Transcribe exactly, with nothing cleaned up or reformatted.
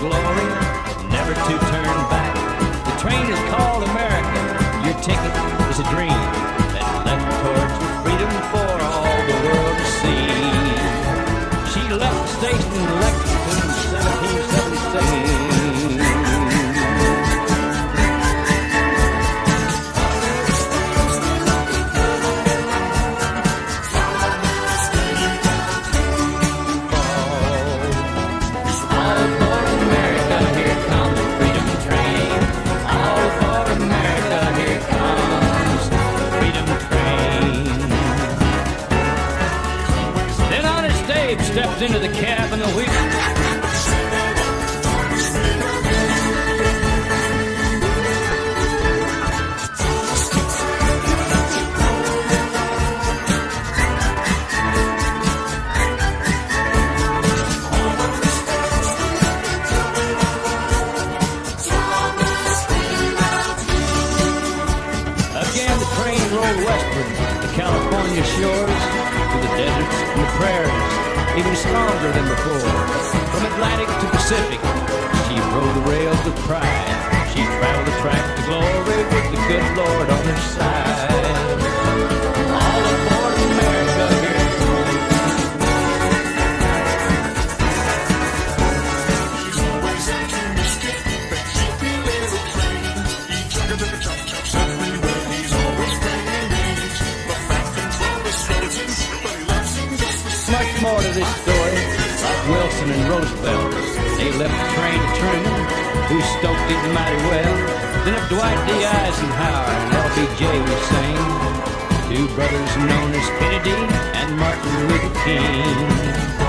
glory, never to turn back. The train is called America. Your ticket is a dream that led towards freedom for all the world to see. She left the station in Lexington in seventeen seventy-seven. Stepped into the cab and the wheel. Again, the train rolled westward to California shores, to the deserts and the prairies. Even stronger than before. From Atlantic to Pacific, she rode the rails with pride. She traveled the track to glory with the good Lord on her side. All aboard America, here it comes. He's always optimistic, but he'll be little plain. He took a chop chop something, but he's always playing games. The Falcons love the skeletons, but he loves them just the same. Much more to this story, like Wilson and Roosevelt. They left the train to Truman, who stoked it mighty well. Then of Dwight D. Eisenhower and L B J we sang, two brothers known as Kennedy and Martin Luther King.